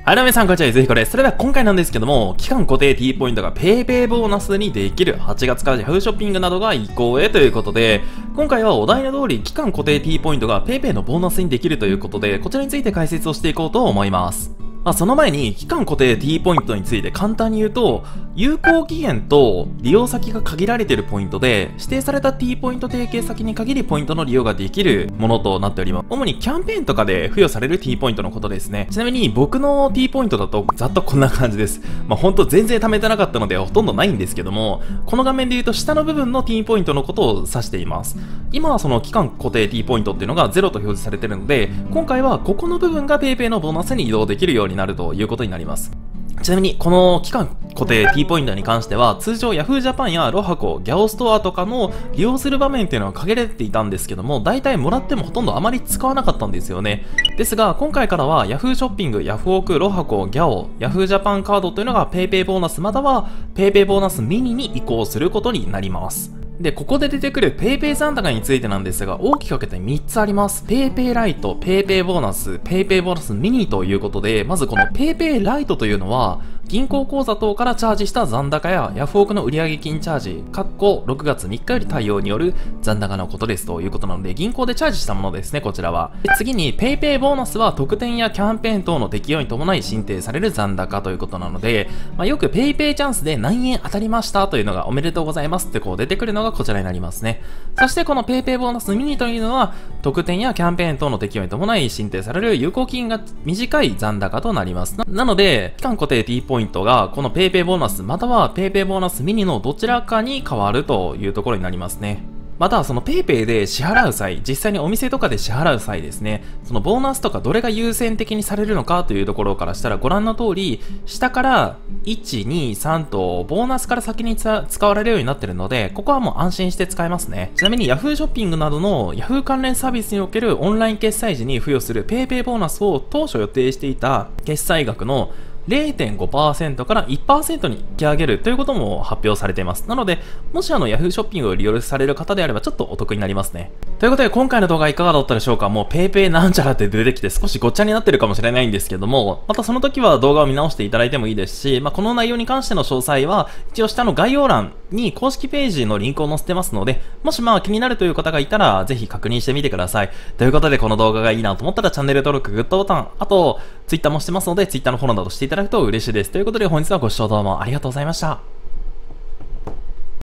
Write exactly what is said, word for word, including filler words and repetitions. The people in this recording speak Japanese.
はい、どうも皆さん、こんにちは。ぜひこれ。それでは今回なんですけども、期間固定 T ポイントが PayPay ボーナスにできるはちがつから Yahoo ショッピングなどが移行へということで、今回はお題の通り、期間固定 T ポイントが PayPay のボーナスにできるということで、こちらについて解説をしていこうと思います。まあ、その前に、期間固定 T ポイントについて簡単に言うと、有効期限と利用先が限られているポイントで、指定された T ポイント提携先に限りポイントの利用ができるものとなっております。主にキャンペーンとかで付与される T ポイントのことですね。ちなみに僕の T ポイントだとざっとこんな感じです。まあ、ほんと全然貯めてなかったのでほとんどないんですけども、この画面で言うと下の部分の T ポイントのことを指しています。今はその期間固定 T ポイントっていうのがゼロと表示されているので、今回はここの部分が PayPay のボーナスに移動できるようになるということになります。ちなみに、この期間固定 T ポイントに関しては、通常 Yahoo! ジャパンやロハコ、ギャオストアとかの利用する場面っていうのは限られていたんですけども、大体もらってもほとんどあまり使わなかったんですよね。ですが、今回からは Yahoo! ショッピング、ヤフオク、ロハコ、ギャオ、Yahoo! ジャパンカードというのが PayPay ボーナスまたは PayPay ボーナスミニに移行することになります。で、ここで出てくる PayPay 残高についてなんですが、大きく分けてみっつあります。PayPay ライト、PayPay ボーナス、PayPay ボーナスミニということで、まずこの PayPay ライトというのは、銀行口座等からチャージした残高やヤフオクの売上金チャージ、括弧ろくがつみっかより対応による残高のことですということなので、銀行でチャージしたものですね、こちらは。で次に PayPay ボーナスは特典やキャンペーン等の適用に伴い申請される残高ということなので、まあ、よく PayPay チャンスで何円当たりましたというのがおめでとうございますってこう出てくるのがこちらになりますね。そしてこの PayPay ボーナスミニというのは、特典やキャンペーン等の適用に伴い申請される有効期限が短い残高となります。な, なので、期間固定 T ポイントがこの PayPay ボーナスまたは PayPay ボーナスミニのどちらかに変わるというところになりますね。また、その PayPay で支払う際、実際にお店とかで支払う際ですね、そのボーナスとかどれが優先的にされるのかというところからしたらご覧の通り、下からいち、に、さんとボーナスから先に使われるようになっているので、ここはもう安心して使えますね。ちなみに Yahoo! ショッピングなどの Yahoo! 関連サービスにおけるオンライン決済時に付与する PayPay ボーナスを当初予定していた決済額のれいてんごパーセント から いちパーセント に引き上げるということも発表されています。なので、もしあの Yahoo! ショッピングを利用される方であればちょっとお得になりますね。ということで今回の動画いかがだったでしょうか。もう PayPay なんちゃらって出てきて少しごっちゃになってるかもしれないんですけども、またその時は動画を見直していただいてもいいですし、まあ、この内容に関しての詳細は一応下の概要欄に公式ページのリンクを載せてますので、もしまあ気になるという方がいたらぜひ確認してみてください。ということでこの動画がいいなと思ったらチャンネル登録、グッドボタン、あと Twitter もしてますので Twitter のフォローなどしていただくと嬉しいです。ということで本日はご視聴どうもありがとうございました。